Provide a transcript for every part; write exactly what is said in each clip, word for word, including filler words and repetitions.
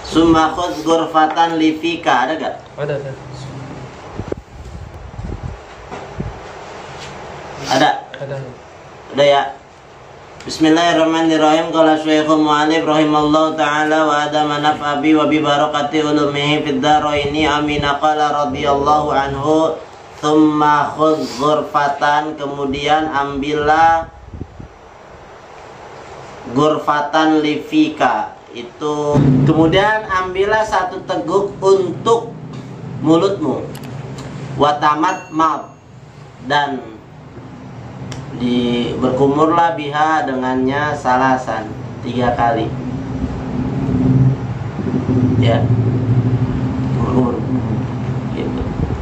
Summa khudh ghurfatan li fika, ada gak? Ada, ada. Ada? Ada. Ada ya? Bismillahirrahmanirrahim. Qala Syekhul Mu'allif rahimallahu ta'ala wa adama naf'abi wa bi barakati ulumihi fid dharaini amina. Qala radhiyallahu anhu thumma khudh ghurfatan, kemudian ambillah ghurfatan li fika, itu kemudian ambillah satu teguk untuk mulutmu, watamat maut, dan di berkumurlah biha dengannya salasan, tiga kali ya, kumur gitu.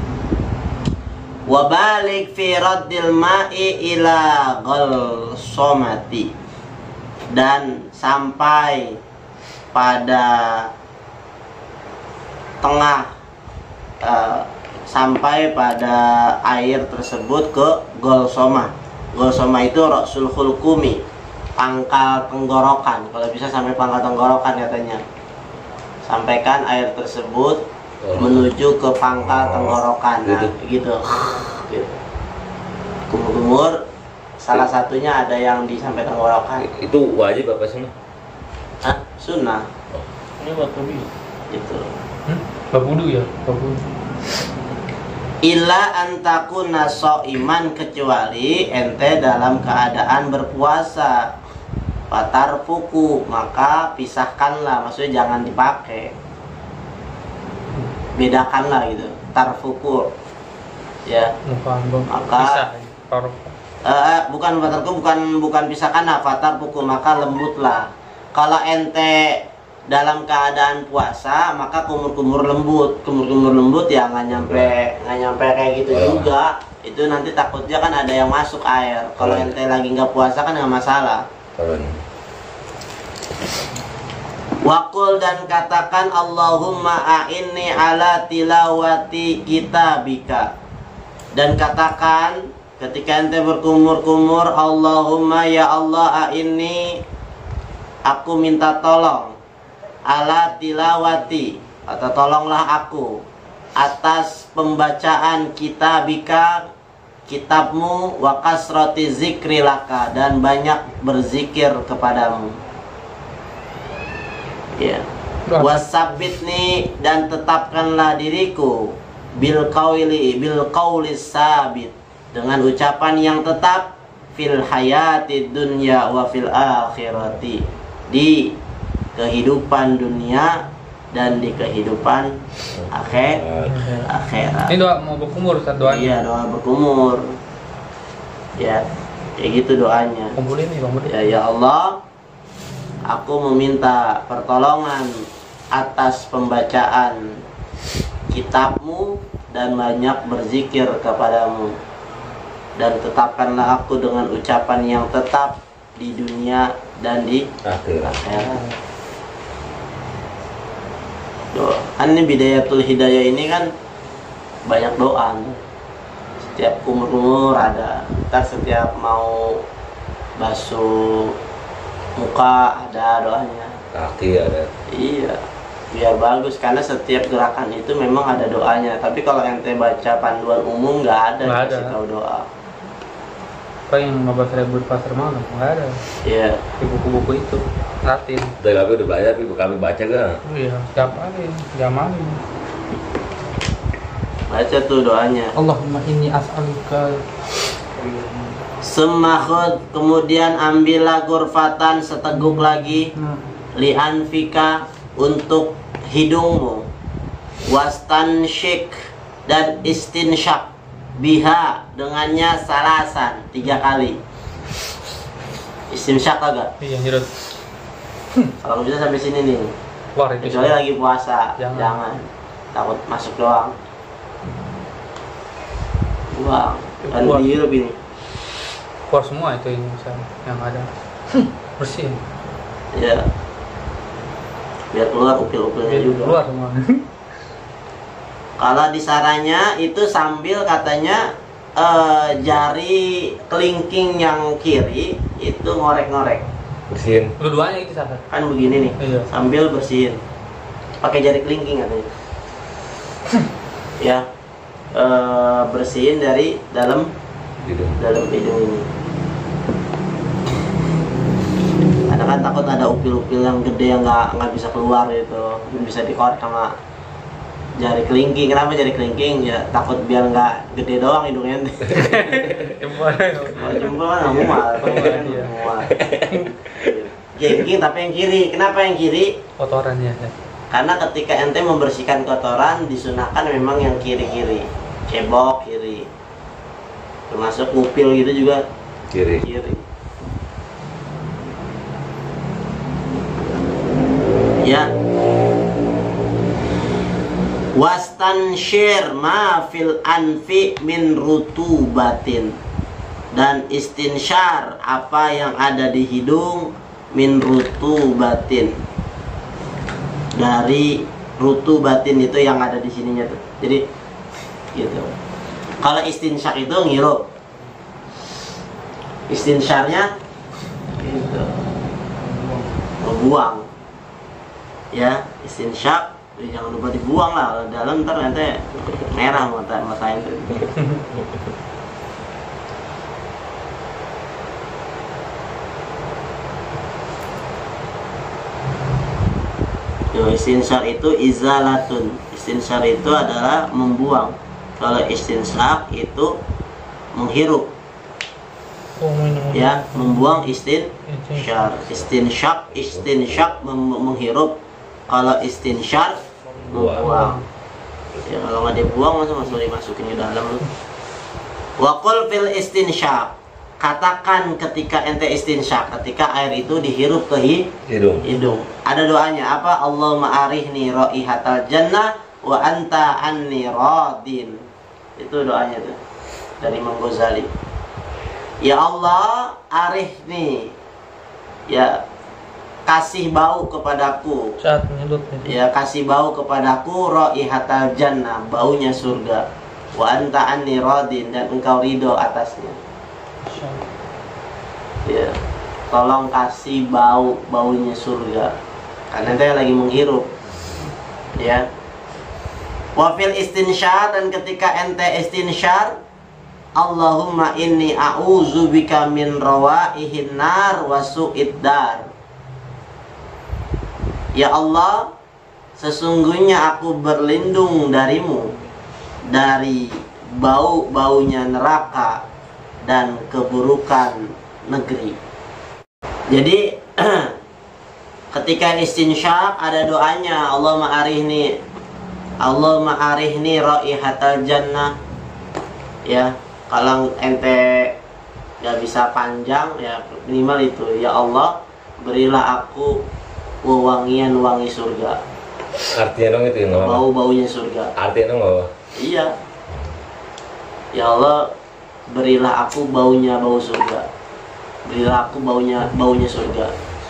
Wabalik fi raddil ma'i ila ghalsomati, dan sampai pada tengah uh, sampai pada air tersebut ke golsoma. Golsoma itu rasul khulkumi, pangkal tenggorokan. Kalau bisa sampai pangkal tenggorokan katanya. Sampaikan air tersebut oh. menuju ke pangkal tenggorokan. Nah, gitu. Gitu. Kumur-kumur, salah satunya ada yang di sampai tenggorokan. Itu wajib apa sunnah? Hah? Sunnah. Oh. Ini waktu itu. Gitu. Hmm? Babudu ya, babudu. Illa antakuna so'iman, kecuali ente dalam keadaan berpuasa. Patar fuku, maka pisahkanlah, maksudnya jangan dipakai, bedakanlah gitu. Tarfuku ya, maka uh, bukan patarku, bukan bukan pisahkan, nah, patar fuku, maka lembutlah. Kalau ente dalam keadaan puasa, maka kumur-kumur lembut, kumur-kumur lembut ya nggak nyampe nggak nyampe kayak gitu oh. juga. Itu nanti takutnya kan ada yang masuk air. Kalau oh. ente lagi nggak puasa kan nggak masalah. Oh. Wakul, dan katakan Allahumma a'inni ala tilawati kitabika, dan katakan ketika ente berkumur-kumur, Allahumma ya Allah a'inni, aku minta tolong, ala tilawati, atau tolonglah aku atas pembacaan kitabika, kitabmu, wa kasrati zikri laka, dan banyak berzikir kepadamu ya. Wasabitni, dan tetapkanlah diriku, bil qauli, bil qauli sabit, dengan ucapan yang tetap, fil hayati dunya wa fil akhirati, di kehidupan dunia dan di kehidupan akhir akhirat. Ini doa mau berkumur, Ustaz, doanya. Iya, doa berkumur. Ya, kayak gitu doanya. Kumpulin nih, Bang. Ya, ya Allah, aku meminta pertolongan atas pembacaan kitabmu dan banyak berzikir kepadamu, dan tetapkanlah aku dengan ucapan yang tetap di dunia dan di akhirat. Doa. Kan ini bidayatul hidayah ini kan banyak doa. Setiap kumur-kumur ada. Ntar setiap mau basuh muka ada doanya. Kaki ada. Iya. Biar bagus, karena setiap gerakan itu memang ada doanya. Tapi kalau ente baca panduan umum nggak ada, nggak dikasih tahu doa. Apa yang ngobat seribu di pasar malam nggak ada. Iya. Di buku-buku itu ratin. Dari kami udah belajar, tapi kami baca kan? Oh iya, setiap hari, jam malam. Baca tuh doanya. Allahumma inni as'aluka. Semakhud, kemudian ambillah ghurfatan, seteguk lagi, hmm. li'anfika, untuk hidungmu, wastansyik, dan istinsyak, biha, dengannya salasan, tiga kali. Istinsyak agak? Iya, nyerut. Kalau bisa sampai sini nih. Wah, itu kecuali lagi puasa, jangan. jangan. Takut masuk doang. Buang. Dan dihirup ini. Keluar semua itu ini misalnya, yang ada. Bersihin. Iya. Biar keluar upil-upilnya juga. Keluar semua. Kalau di sarannya itu sambil katanya uh, jari kelingking yang kiri itu ngorek-ngorek. Bersihin. Dua-duanya itu salah. Kan begini nih. Iya. Sambil bersihin. pakai jari kelingking katanya. Ya, e, bersihin dari dalam Hidung. dalam hidung ini. Karena kan takut ada upil-upil yang gede yang nggak nggak bisa keluar gitu, bisa dikorek sama jari kelingking. Kenapa jari kelingking? Ya takut biar nggak gede doang hidungnya. Jempol. Oh, jempol kan nggak muat, Iya. muat. Kelingking tapi yang kiri. Kenapa yang kiri? Kotorannya. Karena ketika ente membersihkan kotoran disunahkan memang yang kiri-kiri, cebok kiri, termasuk upil gitu juga Kiri. kiri. Ya. Wastanshir ma fil anfi min rutubatin, dan istinsyar apa yang ada di hidung min rutubatin, dari rutubatin itu yang ada di sininya tuh. Jadi gitu. Kalau istinsyak itu ngirup, istinsyarnya gitu, membuang. Ya, istinsyak jangan lupa dibuang lah, kalau dalam ntar nanti merah mata mata itu. Yo, istinsyak itu izalatun. Istinsyak itu adalah membuang. Kalau istinsyak itu menghirup. Oh, minum. Ya, membuang istinsyak. Istinsyak, istinsyak mem- menghirup. Kalau istinsyak membuang. Ya, kalau nggak dibuang masa masuk dimasukin ke dalam lu. Waqul fil istinsyak. Katakan ketika ente istinsyak, ketika air itu dihirup ke hi- Hidung. hidung. Ada doanya apa? Allahumma arihni raihatal jannah wa anta anni radin. Itu doanya tuh dari Imam Ghazali. Ya Allah, arihni, ya kasih bau kepadaku, Saat menyedot itu. ya kasih bau kepadaku raihatal jannah, baunya surga. Wa anta anni radin, dan engkau ridho atasnya. Ya, tolong kasih bau baunya surga, karena ente lagi menghirup. Ya. Wafil istinsyar, dan ketika ente istinsyar, Allahumma inni a'udzubika min rawaihin nar wa su'id dar. Ya Allah, sesungguhnya aku berlindung darimu dari bau-baunya neraka dan keburukan negeri. Jadi ketika istinsyak ada doanya, Allahumma arihni Allahumma arihni raihatal jannah. Ya, kalau ente gak bisa panjang ya minimal itu, ya Allah berilah aku wewangian wangi surga. Artinya dong itu yang apa? Bau-baunya surga. Artinya dong apa? Iya. Ya Allah, berilah aku baunya bau surga. Berilah aku baunya baunya surga.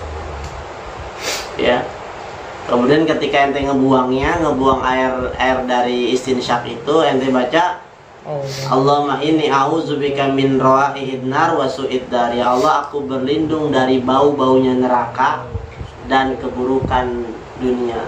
Ya. Kemudian ketika ente ngebuangnya, ngebuang air air dari istinsyak itu, ente baca Oh, Allahumma inni a'udzubika min rawaihin nar wa su'id dar. Ya Allah, aku berlindung dari bau-baunya neraka dan keburukan dunia.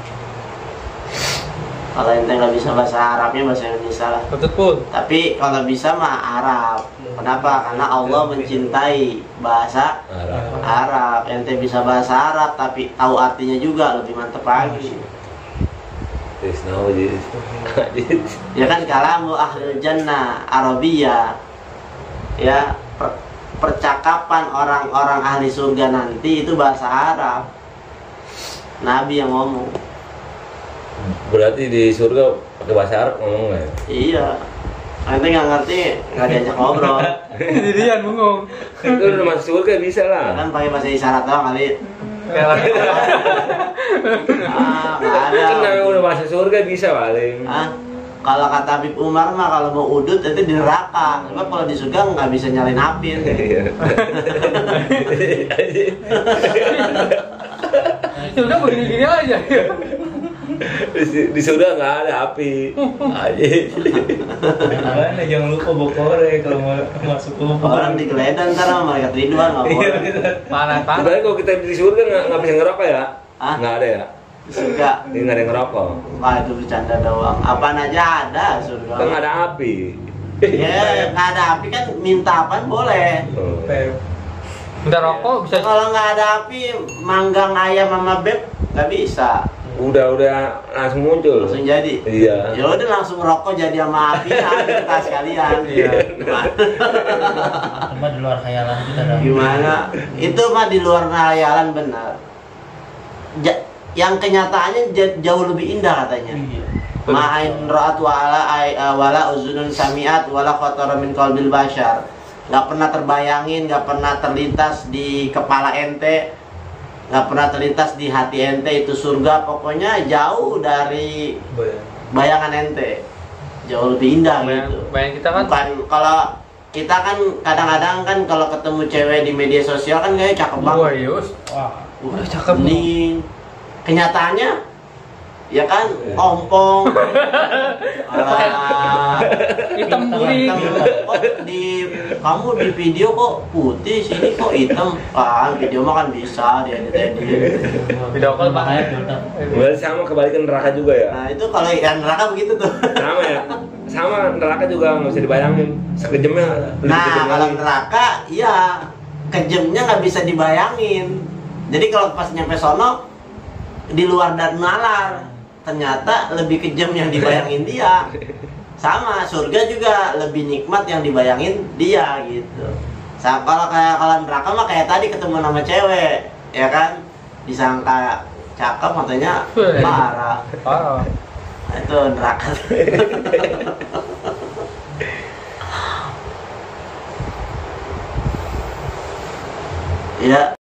Kalau ente nggak bisa bahasa Arabnya, bahasa Indonesia lah. betul. Tapi kalau bisa mah Arab. Kenapa? Karena Allah mencintai bahasa Arab. Arab. Ente bisa bahasa Arab tapi tahu artinya juga, lebih mantep lagi. Terus nama jadi. Ya kan, kalamu ahlul jannah Arabiyah. Ya, per- percakapan orang-orang ahli surga nanti itu bahasa Arab. Nabi yang ngomong. Berarti di surga pakai bahasa Arab ngomongnya. Iya. Ente nggak ngerti, nggak diajak ngobrol. Sendirian bengong. Itu udah masuk surga bisa lah. Kan pakai bahasa isyarat doang kali. Kayak Ah, nggak ada. Kan namanya udah masuk surga bisa paling. Ah, kalau kata Habib Umar mah kalau mau udut itu di neraka. Sebab kalau di surga nggak bisa nyalain api. Iya. Sudah begini-gini aja. Di, di surga nggak ada api. Aja. Makanya jangan lupa bawa korek kalau mau masuk kubur. Orang digeledah ntar sama malaikat Ridwan nggak boleh. Panas panas. Sebenarnya kalau kita di surga nggak nggak bisa ngerokok ya? Hah? Nggak ada ya? Di surga. Ini nggak ada yang ngerokok. Wah itu bercanda doang. Apaan aja ada surga. Kan nggak ada api. Ya nggak ada api kan minta apaan boleh. Oh. Minta rokok bisa. Kalau nggak ada api manggang ayam sama beb nggak bisa. Udah udah langsung muncul. Langsung jadi. Iya. Ya udah langsung rokok jadi sama apinya kita sekalian. Iya. Cuma di luar khayalan kita dong. Gimana? Itu mah di luar khayalan benar. Ja- yang kenyataannya j- jauh lebih indah katanya. Iya. Ma'ain ra'at wala ay- wala uzunun sami'at wala khatara min qalbil bashar. Gak pernah terbayangin, gak pernah terlintas di kepala ente, gak pernah terlintas di hati ente itu surga. Pokoknya jauh dari bayangan ente, jauh lebih indah Bayang, gitu. bayang kita kan. Bukan kalau kita kan kadang-kadang kan kalau ketemu cewek di media sosial kan kayak cakep Wah, banget. Yus. Wah. Udah cakep. Di kenyataannya ya kan ompong, ala Hitam putih. kok di kamu di video kok putih, sini kok hitam. Ah, video mah kan bisa dia edit. Video call Pak. Makanya filter. Berarti sama kebalikan neraka juga ya. Nah itu kalau yang neraka begitu tuh. Sama ya. Sama neraka juga nggak bisa dibayangin. Sekejamnya. lebih Nah kejam kalau lagi. neraka, iya kejamnya nggak bisa dibayangin. Jadi kalau pas nyampe sono di luar dan nalar, ternyata lebih kejam yang dibayangin dia. Sama surga juga lebih nikmat yang dibayangin dia gitu. Sa- kalau kayak kalau neraka mah kayak tadi ketemu nama cewek, ya kan? Disangka cakep matanya parah. Parah. Nah, itu neraka. Ya.